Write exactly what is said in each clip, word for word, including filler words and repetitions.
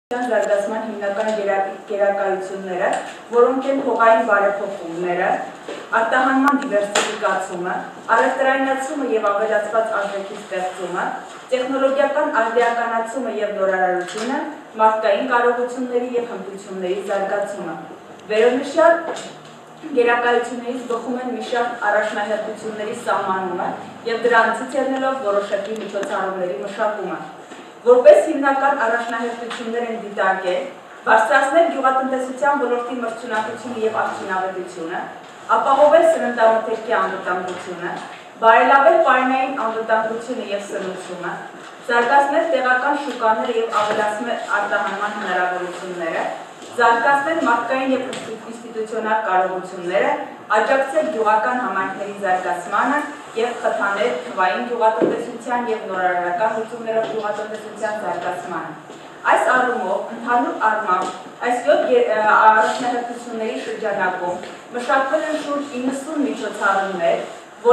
Զարգացման հիմնական գերակայությունները, որոնք են փողային բարեփոխումները, արտահանման դիվերսիֆիկացումը, առևտրայնացումը և ավելացված արժեքի ստեղծումը, տեխնոլոգիական արդիականացումը և նորարարությունը, մարդկային կարողությունների և հմտությունների զարգացումը։ Վերոնշյալ գերակայություններից բխում են մի շարք առաջնահերթությունների սահմանումը և դրանցից ելնելով որոշակի միջոցառումների մշակումը։ Որպես հիմնական առաջնահերթություններ են դիտարկել բարձրացնել գյուղատնտեսության ոլորտի մրցունակությունը և արդյունավետությունը, ապահովել սննդամթերքի անվտանգությունը, բարելավել պարենային անվտանգությունը և սնուցումը, զարգացնել տեղական շուկաները և ավելացնել արտահանման հնարավորությունները, զարգացնել մարդկային և ինստիտուցիոնալ կարողությունները, աջակցել գյուղական համայնքների զարգացմանը և խթանել թվային գյուղատնտեսության և նորարարական լուծումներով գյուղատնտեսության զարգացմանը։ Այս առումով, ընդհանուր առմամբ, այս յոթ առաջնահերթությունների շրջանակում մշակվել են շուրջ իննսուն միջոցառումներ,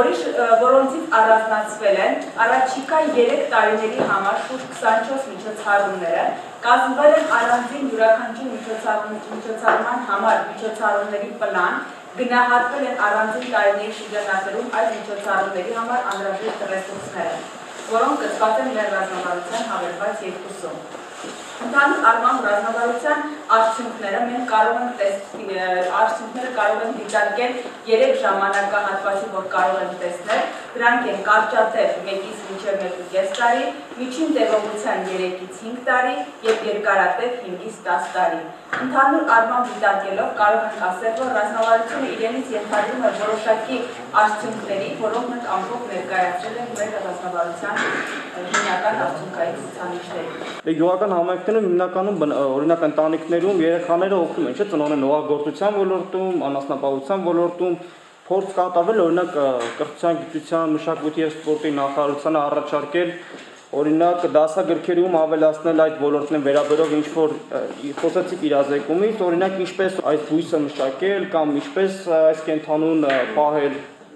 որոնցից առանձնացվել են առաջիկա երեք տարիների համար շուրջ քսանչորս միջոցառումները, կազմվել են առանձին յուրաքանչյուր միջոցառման համար միջոցառումների պլան, գնահատվել են առանձին տարիների շրջանակներում այդ միջոցառումների համար անհրաժեշտ ռեսուրսները, որոնք գծված են մեր ռազմավարության հավելված երկուսում։ Ընդհանուր առմամբ ռազմավարության արդյունքները մենք կարող ենք արդյունքները կարող են դիտարկել երեք ժամանակահատվածի, որ կարող ենք տեսնել, դրանք են կարճատև մեկից մինչև մեկուկես տարի, միջին տևողության երեքից հինգ տարի և երկարատև հինգից տաս տարի։ Ընդհանուր առմամբ դիտարկելով կարող ենք ասել, որ ռազմավարությունը իրենից ենթադրում է որոշակի արդյունքների, որոնք մենք ամբողջ ներկայացրել ենք մեր ռազմավարության հիմնական արդյունքային ցուցանիշներին։ Գյուղական համայնքներում հիմնականում օրինակ ընտանիքներում երեխաները օգնում են, չէ՞, ծնողներն հողագործության ոլորտում, անասնապահության ոլորտում փորձ կատարվել, օրինակ կրթության, գիտության, մշակույթի և սպորտի նախարարությանը առաջարկել օրինակ դասագրքերում ավելացնել այդ ոլորտներին վերաբերող ինչ-որ խոսեցիք իրազեկումից, օրինակ ինչպես այս բույսը մշակել կամ ինչպես այս կենդանուն պահել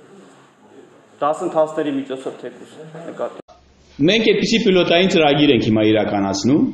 դասընթացների միջոցով թեկուզ նկատի։ Մենք այդպիսի պիլոտային ծրագիր ենք հիմա իրականացնում,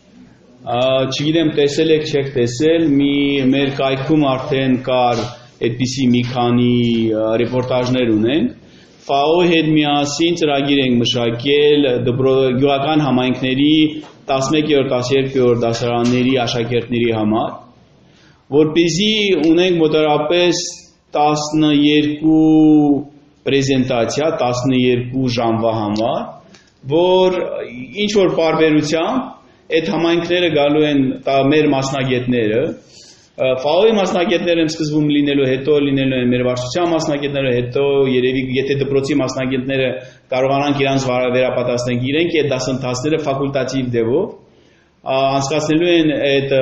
չգիտեմ տեսել եք, չեք տեսել, մի մեր կայքում արդեն կար այդպիսի մի քանի ռեպորտաժներ ունենք, Ֆաո-ի հետ միասին ծրագիր ենք մշակել գյուղական համայնքների տասնմեկերորդ տասներկերորդ դասարանների աշակերտների համար, որպեսզի ունենք մոտավորապես տասնյոթ պրեզենտացիա տասնյոթ ժամվա համար, որ ինչ-որ պարբերությամբ այդ համայնքները գալու են մեր մասնագետները, Ֆաո-ի մասնագետները սկզբում լինելու, հետո լինելու են մեր վարչության մասնագետները, հետո երևի եթե դպրոցի մասնագետները կարողանանք իրանց վերապատրաստենք, իրենք այդ դասընթացները ֆակուլտատիվ ձևով անցկացնելու են այդ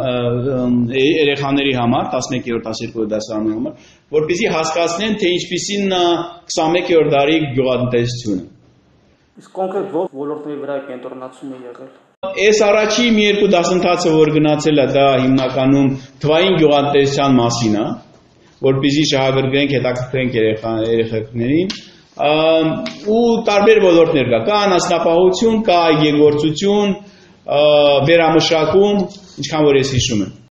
երեխաների համար, տասնմեկերորդ տասներկերորդ դասարանների համար, որպեսզի հասկացնեն, թե ինչպիսին է քսանմեկերորդ դարի գյուղատնտեսությունը։ Իսկ կոնկրետ ո՞ր ոլորտների վրա է կենտրոնացումը եղել։ Այս առաջի մի երկու դասընթացը, որ գնացել է, դա հիմնականում թվային գյուղատնտեսության մասին է, որպեսզի շահագրգռենք, հետաքրքրենք երեխաներին, ու տարբեր ոլորտներ կա, կա անասնապահություն, կա այգեգործություն, վերամշակում, ինչքան որ ես հիշում եմ։